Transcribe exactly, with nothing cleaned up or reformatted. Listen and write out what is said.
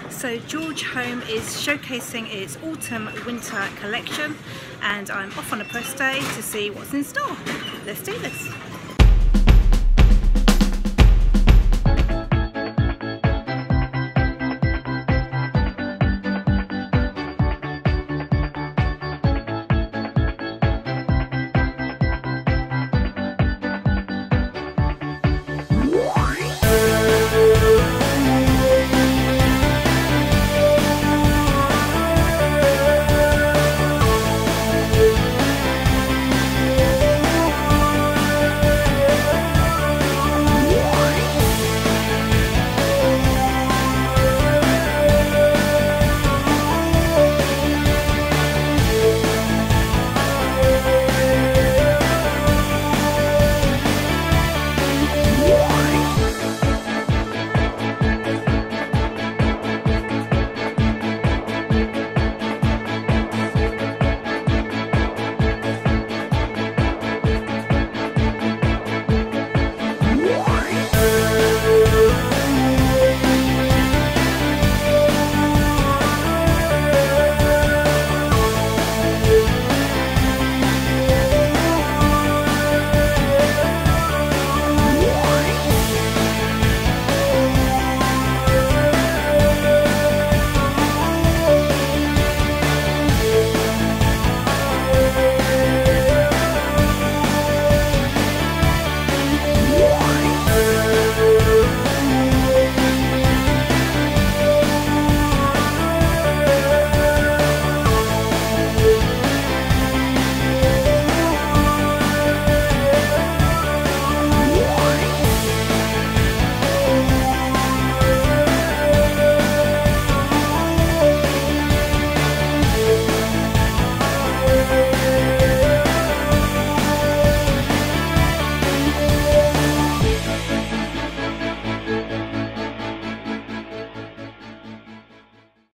So George Home is showcasing its autumn winter collection, and I'm off on a press day to see what's in store. Let's do this.